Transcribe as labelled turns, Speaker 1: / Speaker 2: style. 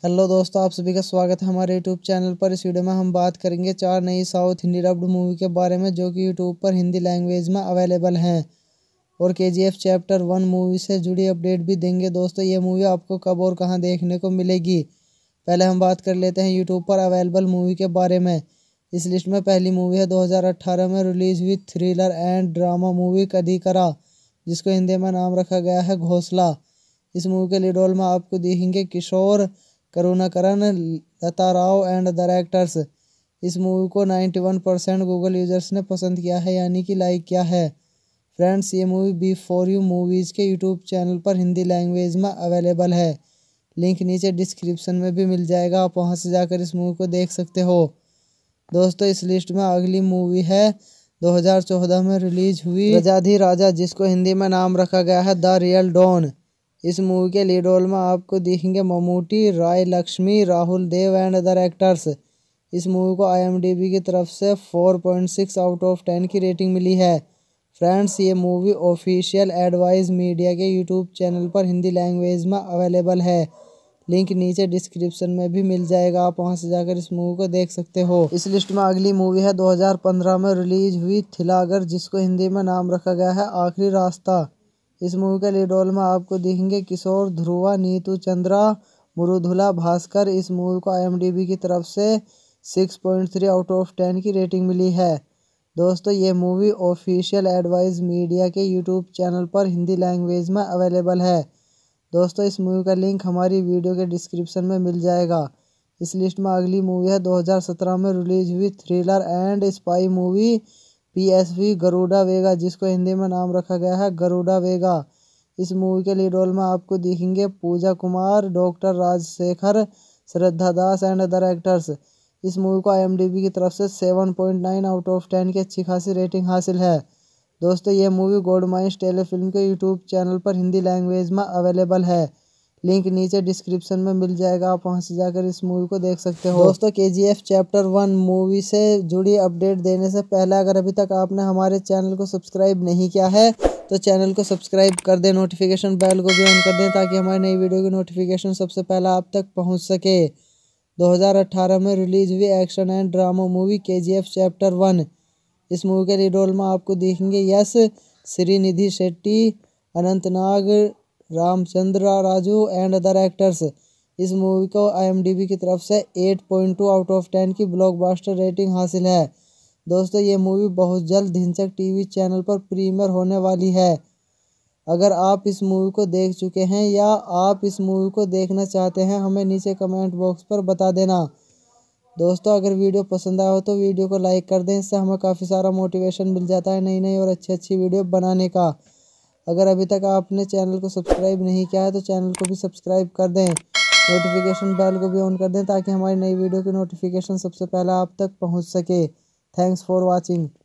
Speaker 1: Hello दोस्तों, आप सभी का स्वागत है हमारे यूट्यूब चैनल पर। इस वीडियो में हम बात करेंगे 4 नई साउथ हिंदी डब्ड मूवी के बारे में जो कि यूट्यूब पर हिंदी लैंग्वेज में अवेलेबल हैं, और KGF चैप्टर 1 मूवी से जुड़ी अपडेट भी देंगे। दोस्तों, ये मूवी आपको कब और कहां देखने को मिलेगी, पहले हम बात कर लेते हैं यूट्यूब पर अवेलेबल मूवी के बारे में। इस लिस्ट में पहली मूवी है 2018 में रिलीज हुई थ्रिलर एंड ड्रामा मूवी कदी करा, जिसको हिंदी में नाम रखा गया है घोंसला। इस मूवी के लीड रोल में आपको दिखेंगे Kishore, Karunakaran, Lata Rao and other actors. इस मूवी को 91% गूगल यूजर्स ने पसंद किया है, यानी कि लाइक किया है। फ्रेंड्स, ये मूवी बिफोर यू मूवीज़ के यूट्यूब चैनल पर हिंदी लैंग्वेज में अवेलेबल है। लिंक नीचे डिस्क्रिप्शन में भी मिल जाएगा, आप वहां से जाकर इस मूवी को देख सकते हो। दोस्तों, इस लिस्ट में अगली मूवी है 2014 में रिलीज हुई राजा, जिसको हिंदी में नाम रखा गया है द रियल डॉन। इस मूवी के लीड रोल में आपको दिखेंगे Mammootty, Rai Lakshmi, Rahul Dev and other actors. इस मूवी को IMDb की तरफ से 4.6 आउट ऑफ 10 की रेटिंग मिली है। फ्रेंड्स, ये मूवी ऑफिशियल एडवाइस मीडिया के यूट्यूब चैनल पर हिंदी लैंग्वेज में अवेलेबल है। लिंक नीचे डिस्क्रिप्शन में भी मिल जाएगा, आप वहां से जाकर इस मूवी को देख सकते हो। इस लिस्ट में अगली मूवी है 2015 में रिलीज हुई थिलागर, जिसको हिंदी में नाम रखा गया है आखिरी रास्ता। इस मूवी के लीड रोल में आपको दिखेंगे किशोर, ध्रुवा, नीतू चंद्रा, मुरुधुला, भास्कर। इस मूवी को IMDb की तरफ से 6.3 आउट ऑफ 10 की रेटिंग मिली है। दोस्तों, ये मूवी ऑफिशियल एडवाइस मीडिया के यूट्यूब चैनल पर हिंदी लैंग्वेज में अवेलेबल है। दोस्तों, इस मूवी का लिंक हमारी वीडियो के डिस्क्रिप्शन में मिल जाएगा। इस लिस्ट में अगली मूवी है 2017 में रिलीज हुई thriller and spy movie PSV Garuda Vega, जिसको हिंदी में नाम रखा गया है गरुड़ा वेगा। इस मूवी के लीड रोल में आपको दिखेंगे Pooja Kumar, doctor Rajasekhar, Shraddha Das and other actors. इस मूवी को IMDb की तरफ से 7.9 आउट ऑफ 10 की अच्छी खासी रेटिंग हासिल है। दोस्तों, ये मूवी गोल्ड माइंस टेलीफिल्म के यूट्यूब चैनल पर हिंदी लैंग्वेज में अवेलेबल है। लिंक नीचे डिस्क्रिप्शन में मिल जाएगा, आप वहां से जाकर इस मूवी को देख सकते हो। दोस्तों, KGF चैप्टर 1 मूवी से जुड़ी अपडेट देने से पहले अगर अभी तक आपने हमारे चैनल को सब्सक्राइब नहीं किया है तो चैनल को सब्सक्राइब कर दें, नोटिफिकेशन बेल को भी ऑन कर दें ताकि हमारी नई वीडियो की नोटिफिकेशन सबसे पहले आप तक पहुँच सके। 2018 में रिलीज हुई action and drama movie KGF chapter 1। इस मूवी के लीड रोल में आपको देखेंगे Yash, Srinidhi Shetty, Ananthnag, Ramachandra Raju and other actors. इस मूवी को IMDb की तरफ से 8.2 आउट ऑफ 10 की ब्लॉकबस्टर रेटिंग हासिल है। दोस्तों, ये मूवी बहुत जल्द ढिंचक TV चैनल पर प्रीमियर होने वाली है। अगर आप इस मूवी को देख चुके हैं या आप इस मूवी को देखना चाहते हैं, हमें नीचे कमेंट बॉक्स पर बता देना। दोस्तों, अगर वीडियो पसंद आया हो तो वीडियो को लाइक कर दें, इससे हमें काफ़ी सारा मोटिवेशन मिल जाता है नई नई और अच्छी अच्छी वीडियो बनाने का। अगर अभी तक आपने चैनल को सब्सक्राइब नहीं किया है तो चैनल को भी सब्सक्राइब कर दें, नोटिफिकेशन बेल को भी ऑन कर दें ताकि हमारी नई वीडियो की नोटिफिकेशन सबसे पहले आप तक पहुंच सके। Thanks for watching.